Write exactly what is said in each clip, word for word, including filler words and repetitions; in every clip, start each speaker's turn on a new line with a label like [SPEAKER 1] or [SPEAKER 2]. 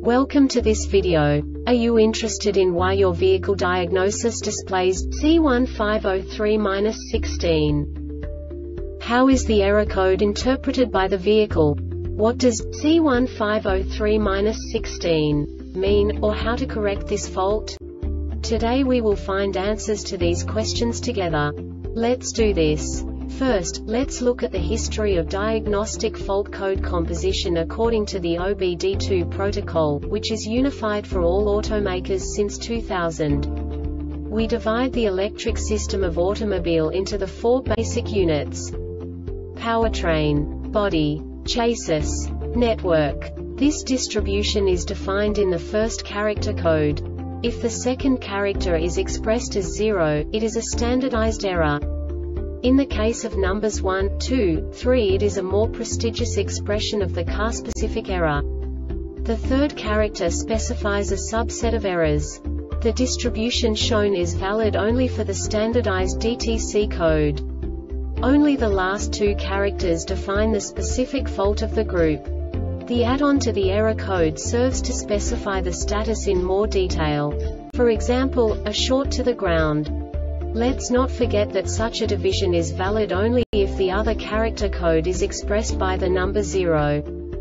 [SPEAKER 1] Welcome to this video. Are you interested in why your vehicle diagnosis displays C one five zero three dash sixteen? How is the error code interpreted by the vehicle? What does C one five zero three dash sixteen mean, or how to correct this fault? Today we will find answers to these questions together. Let's do this. First, let's look at the history of diagnostic fault code composition according to the O B D two protocol, which is unified for all automakers since two thousand. We divide the electric system of automobile into the four basic units: powertrain, body, chassis, network. This distribution is defined in the first character code. If the second character is expressed as zero, it is a standardized error. In the case of numbers one, two, three, it is a more prestigious expression of the car-specific error. The third character specifies a subset of errors. The distribution shown is valid only for the standardized D T C code. Only the last two characters define the specific fault of the group. The add-on to the error code serves to specify the status in more detail. For example, a short to the ground. Let's not forget that such a division is valid only if the other character code is expressed by the number zero.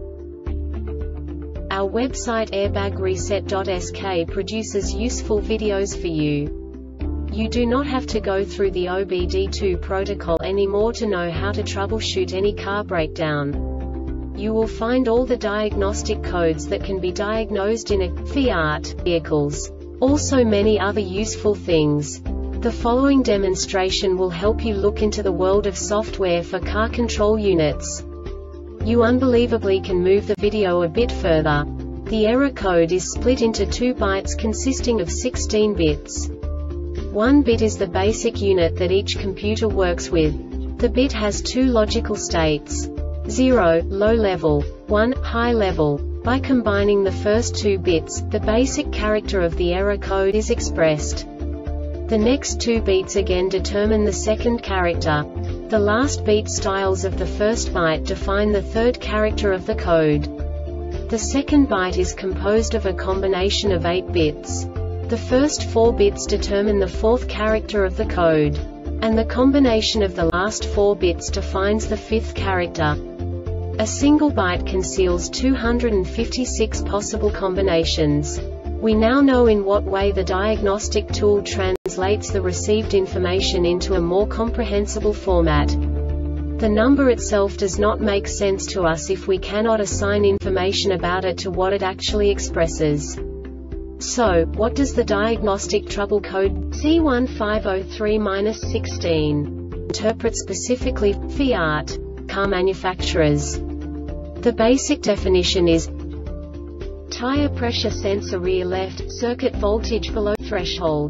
[SPEAKER 1] Our website airbag reset dot S K produces useful videos for you. You do not have to go through the O B D two protocol anymore to know how to troubleshoot any car breakdown. You will find all the diagnostic codes that can be diagnosed in a Fiat vehicles. Also many other useful things. The following demonstration will help you look into the world of software for car control units. You unbelievably can move the video a bit further. The error code is split into two bytes consisting of sixteen bits. One bit is the basic unit that each computer works with. The bit has two logical states: zero, low level, one, high level. By combining the first two bits, the basic character of the error code is expressed. The next two beats again determine the second character. The last beat styles of the first byte define the third character of the code. The second byte is composed of a combination of eight bits. The first four bits determine the fourth character of the code. And the combination of the last four bits defines the fifth character. A single byte conceals two hundred fifty-six possible combinations. We now know in what way the diagnostic tool translates the received information into a more comprehensible format. The number itself does not make sense to us if we cannot assign information about it to what it actually expresses. So, what does the diagnostic trouble code C one five zero three dash sixteen interpret specifically for Fiat car manufacturers? The basic definition is tire pressure sensor rear left, circuit voltage below threshold.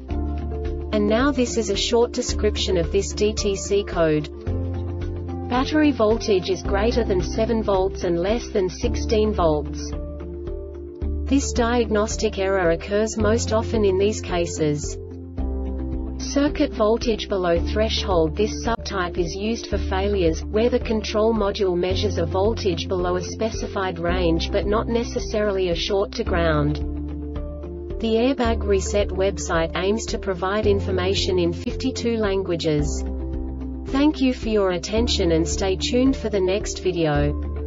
[SPEAKER 1] And now this is a short description of this D T C code. Battery voltage is greater than seven volts and less than sixteen volts. This diagnostic error occurs most often in these cases: circuit voltage below threshold. This subtype is used for failures where the control module measures a voltage below a specified range but not necessarily a short to ground. The Airbag Reset website aims to provide information in fifty-two languages. Thank you for your attention and stay tuned for the next video.